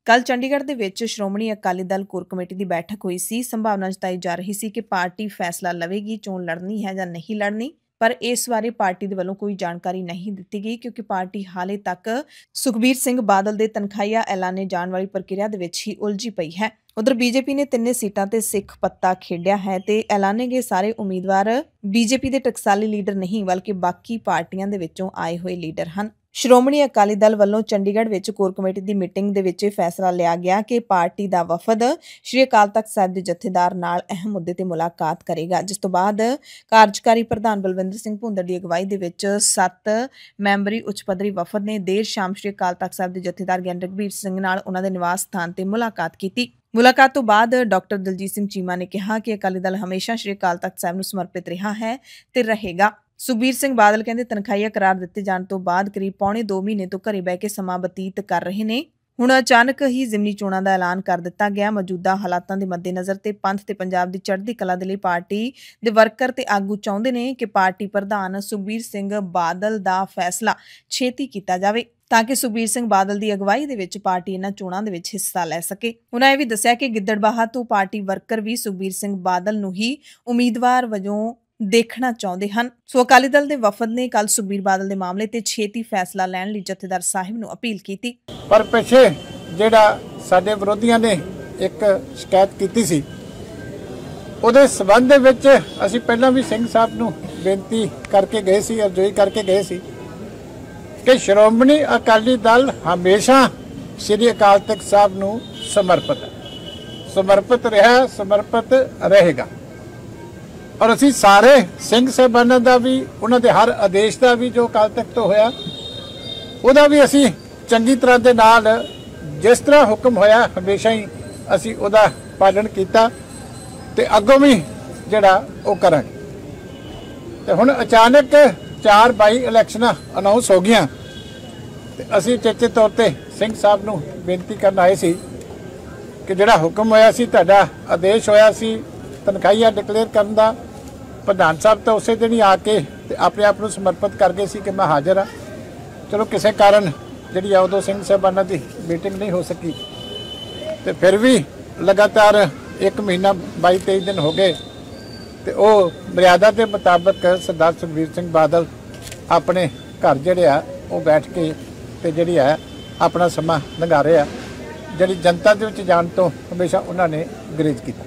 ਕੱਲ੍ਹ ਚੰਡੀਗੜ੍ਹ ਦੇ ਵਿੱਚ ਸ਼੍ਰੋਮਣੀ ਅਕਾਲੀ ਦਲ ਕੋਰ ਕਮੇਟੀ ਦੀ ਬੈਠਕ ਹੋਈ ਸੀ। ਸੰਭਾਵਨਾ ਜਤਾਈ ਜਾ ਰਹੀ ਸੀ ਕਿ ਪਾਰਟੀ ਫੈਸਲਾ ਲਵੇਗੀ ਚੋਣ ਲੜਨੀ ਹੈ ਜਾਂ ਨਹੀਂ ਲੜਨੀ। ਪਰ ਇਸ ਬਾਰੇ ਪਾਰਟੀ ਦੇ ਵੱਲੋਂ ਕੋਈ ਜਾਣਕਾਰੀ ਨਹੀਂ ਦਿੱਤੀ ਗਈ ਕਿਉਂਕਿ ਪਾਰਟੀ ਹਾਲੇ ਤੱਕ ਸੁਖਬੀਰ ਸਿੰਘ ਬਾਦਲ ਦੇ ਤਨਖਾਹੀਆ ਐਲਾਨੇ ਜਾਣ ਵਾਲੀ ਪ੍ਰਕਿਰਿਆ ਦੇ ਵਿੱਚ ਹੀ ਉਲਝੀ ਪਈ ਹੈ। ਉਧਰ ਬੀਜੇਪੀ ਨੇ 3 ਸੀਟਾਂ ਤੇ ਸਿੱਖ ਪੱਤਾ ਖੇਡਿਆ ਹੈ ਤੇ ਐਲਾਨੇ ਗਏ ਸਾਰੇ ਉਮੀਦਵਾਰ ਬੀਜੇਪੀ ਦੇ ਟਕਸਾਲੀ ਲੀਡਰ ਨਹੀਂ ਬਲਕਿ ਬਾਕੀ ਪਾਰਟੀਆਂ ਦੇ ਵਿੱਚੋਂ ਆਏ ਹੋਏ ਲੀਡਰ ਹਨ। ਸ਼੍ਰੋਮਣੀ ਅਕਾਲੀ ਦਲ ਵੱਲੋਂ ਚੰਡੀਗੜ੍ਹ ਵਿੱਚ ਕੋਰ ਕਮੇਟੀ ਦੀ ਮੀਟਿੰਗ ਦੇ ਵਿੱਚ ਇਹ ਫੈਸਲਾ ਲਿਆ ਗਿਆ ਕਿ ਪਾਰਟੀ ਦਾ ਵਫਦ ਸ਼੍ਰੀ ਅਕਾਲ ਤਖਤ ਸਾਹਿਬ ਦੇ ਜਥੇਦਾਰ ਨਾਲ ਅਹਿਮ ਮੁੱਦੇ ਤੇ ਮੁਲਾਕਾਤ ਕਰੇਗਾ, ਜਿਸ ਤੋਂ ਬਾਅਦ ਕਾਰਜਕਾਰੀ ਪ੍ਰਧਾਨ ਬਲਵਿੰਦਰ ਸਿੰਘ ਭੁੰਦੜ ਦੀ ਅਗਵਾਈ ਦੇ ਵਿੱਚ 7 ਮੈਂਬਰੀ ਉੱਚ ਪੱਧਰੀ ਵਫਦ ਨੇ ਦੇਰ ਸ਼ਾਮ ਸ਼੍ਰੀ ਅਕਾਲ ਤਖਤ ਸਾਹਿਬ ਦੇ ਜਥੇਦਾਰ ਗਿਆਨੀ ਰਘਬੀਰ ਸਿੰਘ ਨਾਲ ਉਹਨਾਂ ਦੇ ਨਿਵਾਸ ਸਥਾਨ ਤੇ ਮੁਲਾਕਾਤ ਕੀਤੀ। ਮੁਲਾਕਾਤ ਤੋਂ ਬਾਅਦ ਡਾਕਟਰ ਦਲਜੀਤ ਸਿੰਘ ਚੀਮਾ ਨੇ ਕਿਹਾ ਕਿ ਅਕਾਲੀ ਦਲ ਹਮੇਸ਼ਾ ਸ਼੍ਰੀ ਅਕਾਲ ਤਖਤ ਸਾਹਿਬ ਨੂੰ ਸਮਰਪਿਤ ਰਿਹਾ ਹੈ ਤੇ ਰਹੇਗਾ। ਸੁਖਬੀਰ ਸਿੰਘ ਬਾਦਲ ਕਹਿੰਦੇ ਤਨਖਾਹੀਆ ਕਰਾਰ ਦਿੱਤੇ ਜਾਣ ਤੋਂ ਬਾਅਦ ਕਰੀਬ ਪੌਣੇ 2 ਮਹੀਨੇ ਤੋਂ ਘਰੇ ਬਹਿ ਕੇ ਸਮਾਂ ਬਤੀਤ ਕਰ ਰਹੇ ਨੇ। ਹੁਣ ਅਚਾਨਕ ਹੀ ਜ਼ਿਮਨੀ ਚੋਣਾਂ ਦਾ ਐਲਾਨ ਕਰ ਦਿੱਤਾ ਗਿਆ। ਮੌਜੂਦਾ ਹਾਲਾਤਾਂ ਦੇ ਮੱਦੇਨਜ਼ਰ ਤੇ ਪੰਥ ਤੇ ਪੰਜਾਬ ਦੀ ਚੜ੍ਹਦੀ ਕਲਾ ਦੇ ਲਈ ਪਾਰਟੀ ਦੇ ਵਰਕਰ ਤੇ ਆਗੂ ਚਾਹੁੰਦੇ ਨੇ ਕਿ ਪਾਰਟੀ ਪ੍ਰਧਾਨ ਸੁਖਬੀਰ ਸਿੰਘ ਬਾਦਲ ਦਾ ਫੈਸਲਾ ਛੇਤੀ ਕੀਤਾ ਜਾਵੇ ਤਾਂ ਕਿ ਸੁਖਬੀਰ ਸਿੰਘ ਬਾਦਲ ਦੀ ਅਗਵਾਈ ਦੇ ਵਿੱਚ ਪਾਰਟੀ ਇਹਨਾਂ ਚੋਣਾਂ ਦੇ ਵਿੱਚ ਹਿੱਸਾ ਲੈ ਸਕੇ। ਉਹਨਾਂ ਇਹ ਵੀ ਦੱਸਿਆ ਕਿ ਗਿੱਦੜਬਾਹਾ ਤੋਂ ਪਾਰਟੀ ਵਰਕਰ ਵੀ ਸੁਖਬੀਰ ਸਿੰਘ ਬਾਦਲ ਨੂੰ ਹੀ ਉਮੀਦਵਾਰ ਵਜੋਂ ਦੇਖਣਾ ਚਾਹੁੰਦੇ ਹਨ। ਸੋ ਅਕਾਲੀ ਦਲ ਦੇ ਵਫਦ ਨੇ ਕੱਲ ਸੁਖਬੀਰ ਬਾਦਲ ਦੇ ਮਾਮਲੇ ਤੇ ਛੇਤੀ ਫੈਸਲਾ ਲੈਣ ਲਈ ਜਥੇਦਾਰ ਸਾਹਿਬ ਨੂੰ ਅਪੀਲ ਕੀਤੀ। ਪਰ ਪਿੱਛੇ ਜਿਹੜਾ ਸਾਡੇ ਵਿਰੋਧੀਆਂ ਨੇ ਇੱਕ ਸ਼ਿਕਾਇਤ ਕੀਤੀ ਸੀ, ਉਹਦੇ ਸਬੰਧ ਦੇ ਵਿੱਚ ਅਸੀਂ ਪਹਿਲਾਂ ਵੀ ਸਿੰਘ ਸਾਹਿਬ ਨੂੰ ਬੇਨਤੀ ਕਰਕੇ ਗਏ ਸੀ, ਅਰਜ਼ੋਈ ਕਰਕੇ ਗਏ ਸੀ ਕਿ ਸ਼੍ਰੋਮਣੀ ਅਕਾਲੀ ਦਲ ਹਮੇਸ਼ਾ ਸ੍ਰੀ ਅਕਾਲ ਤਖਤ ਸਾਹਿਬ ਨੂੰ ਸਮਰਪਿਤ ਰਿਹਾ, ਸਮਰਪਿਤ ਰਹੇਗਾ। ਔਰ ਅਸੀਂ ਸਾਰੇ ਸਿੰਘ ਸਾਹਿਬਾਨਾਂ ਦਾ ਵੀ, ਉਹਨਾਂ ਦੇ ਹਰ ਆਦੇਸ਼ ਦਾ ਵੀ ਜੋ ਅਕਾਲ ਤਖਤ ਤੋਂ ਹੋਇਆ ਉਹਦਾ ਵੀ ਅਸੀਂ ਚੰਗੀ ਤਰ੍ਹਾਂ ਦੇ ਨਾਲ ਜਿਸ ਤਰ੍ਹਾਂ ਹੁਕਮ ਹੋਇਆ ਹਮੇਸ਼ਾ ਹੀ ਅਸੀਂ ਉਹਦਾ ਪਾਲਣ ਕੀਤਾ ਤੇ ਅੱਗੋਂ ਵੀ ਜਿਹੜਾ ਉਹ ਕਰਾਂਗੇ। ਤੇ ਹੁਣ ਅਚਾਨਕ 4 22 ਇਲੈਕਸ਼ਨਾਂ ਅਨਾਉਂਸ ਹੋ ਗਈਆਂ ਤੇ ਅਸੀਂ ਚੇਚੇ ਤੌਰ ਤੇ ਸਿੰਘ ਸਾਹਿਬ ਨੂੰ ਬੇਨਤੀ ਕਰਨ ਆਏ ਸੀ ਕਿ ਜਿਹੜਾ ਹੁਕਮ ਹੋਇਆ ਸੀ, ਤੁਹਾਡਾ ਆਦੇਸ਼ ਹੋਇਆ ਸੀ ਤਨਖਾਹੀਆ ਡਿਕਲੇਅਰ ਕਰਨ ਦਾ, ਪ੍ਰਧਾਨ ਸਾਹਿਬ ਤਾਂ ਉਸੇ ਦਿਨ ਹੀ ਆ ਕੇ ਤੇ ਆਪਣੇ ਆਪ ਨੂੰ ਸਮਰਪਿਤ ਕਰ ਗਏ ਸੀ ਕਿ ਮੈਂ ਹਾਜ਼ਰ ਹਾਂ। ਚਲੋ ਕਿਸੇ ਕਾਰਨ ਜਿਹੜੀ ਆ ਉਦੋਂ ਸਿੰਘ ਸਾਹਿਬਾਨਾਂ ਦੀ ਮੀਟਿੰਗ ਨਹੀਂ ਹੋ ਸਕੀ ਤੇ ਫਿਰ ਵੀ ਲਗਾਤਾਰ 1 ਮਹੀਨਾ 22 23 ਦਿਨ ਹੋ ਗਏ ਤੇ ਉਹ ਮਰਿਆਦਾ ਦੇ ਮੁਤਾਬਕ ਸਰਦਾਰ ਸੁਖਬੀਰ ਸਿੰਘ ਬਾਦਲ ਆਪਣੇ ਘਰ ਜਿਹੜੇ ਆ ਉਹ ਬੈਠ ਕੇ ਤੇ ਜਿਹੜੀ ਆ ਆਪਣਾ ਸਮਾਂ ਲੰਘਾ ਰਹੇ ਆ, ਜਿਹੜੀ ਜਨਤਾ ਦੇ ਵਿੱਚ ਜਾਣ ਤੋਂ ਹਮੇਸ਼ਾ ਉਹਨਾਂ ਨੇ ਗੁਰੇਜ਼ ਕੀਤਾ।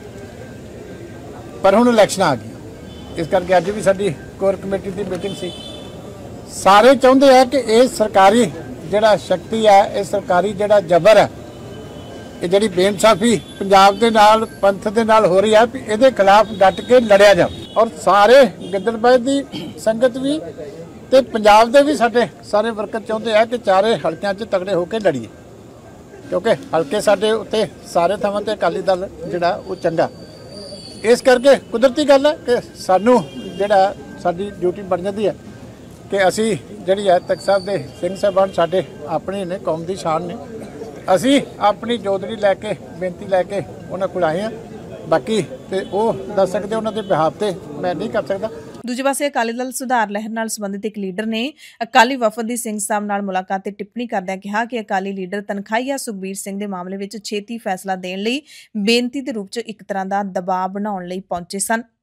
ਪਰ ਹੁਣ ਇਲੈਕਸ਼ਨ ਆ ਗਈ, ਇਸ ਕਰਕੇ ਅੱਜ ਵੀ ਸਾਡੀ ਕੋਰ ਕਮੇਟੀ ਦੀ ਮੀਟਿੰਗ ਸੀ। ਸਾਰੇ ਚਾਹੁੰਦੇ ਆ ਕਿ ਇਹ ਸਰਕਾਰੀ ਜਿਹੜਾ ਸ਼ਕਤੀ ਹੈ, ਇਹ ਸਰਕਾਰੀ ਜਿਹੜਾ ਜ਼ਬਰ ਹੈ, ਇਹ ਜਿਹੜੀ ਬੇਇਨਸਾਫੀ ਪੰਜਾਬ ਦੇ ਨਾਲ ਪੰਥ ਦੇ ਨਾਲ ਹੋ ਰਹੀ ਹੈ, ਵੀ ਇਹਦੇ ਖਿਲਾਫ ਡਟ ਕੇ ਲੜਿਆ ਜਾਵੇ। ਔਰ ਸਾਰੇ ਗਿੱਦੜਬਾਹਾ ਦੀ ਸੰਗਤ ਵੀ ਤੇ ਪੰਜਾਬ ਦੇ ਵੀ ਸਾਡੇ ਸਾਰੇ ਵਰਕਰ ਚਾਹੁੰਦੇ ਆ ਕਿ ਚਾਰੇ ਹਲਕਿਆਂ 'ਚ ਤਗੜੇ ਹੋ ਕੇ ਲੜੀਏ, ਕਿਉਂਕਿ ਹਲਕੇ ਸਾਡੇ ਉੱਤੇ ਸਾਰੇ ਥਾਵਾਂ ਤੇ ਅਕਾਲੀ ਦਲ ਜਿਹੜਾ ਉਹ ਚੰਗਾ। ਇਸ ਕਰਕੇ ਕੁਦਰਤੀ ਗੱਲ ਹੈ ਕਿ ਸਾਨੂੰ ਜਿਹੜਾ ਸਾਡੀ ਡਿਊਟੀ ਬਣ ਜਾਂਦੀ ਹੈ ਕਿ ਅਸੀਂ ਜਿਹੜੀ ਹੈ ਤਖਤ ਸਾਹਿਬ ਦੇ ਸਿੰਘ ਸਾਹਿਬਾਨ ਸਾਡੇ ਆਪਣੇ ਨੇ, ਕੌਮ ਦੀ ਸ਼ਾਨ ਨੇ, ਅਸੀਂ ਆਪਣੀ ਜੋਦੜੀ ਲੈ ਕੇ ਬੇਨਤੀ ਲੈ ਕੇ ਉਹਨਾਂ ਕੋਲ ਆਏ ਹਾਂ। ਬਾਕੀ ਤੇ ਉਹ ਦੱਸ ਸਕਦੇ, ਉਹਨਾਂ ਦੇ ਬਿਹਾਫ ਤੇ ਮੈਂ ਨਹੀਂ ਕਰ ਸਕਦਾ। ਦੂਜੇ ਪਾਸੇ ਅਕਾਲੀ ਦਲ ਸੁਧਾਰ ਲਹਿਰ ਨਾਲ ਸੰਬੰਧਿਤ ਇੱਕ ਲੀਡਰ ਨੇ ਅਕਾਲੀ ਵਫਦ ਦੀ ਸਿੰਘ ਸਾਹਿਬ ਨਾਲ ਮੁਲਾਕਾਤ ਤੇ ਟਿੱਪਣੀ ਕਰਦਿਆਂ ਕਿਹਾ ਕਿ ਅਕਾਲੀ ਲੀਡਰ ਤਨਖਾਹੀਆ ਸੁਖਬੀਰ ਸਿੰਘ ਦੇ ਮਾਮਲੇ ਵਿੱਚ ਛੇਤੀ ਫੈਸਲਾ ਦੇਣ ਲਈ ਬੇਨਤੀ ਦੇ ਰੂਪ 'ਚ ਇੱਕ ਤਰ੍ਹਾਂ ਦਾ ਦਬਾਅ ਬਣਾਉਣ ਲਈ ਪਹੁੰਚੇ ਸਨ।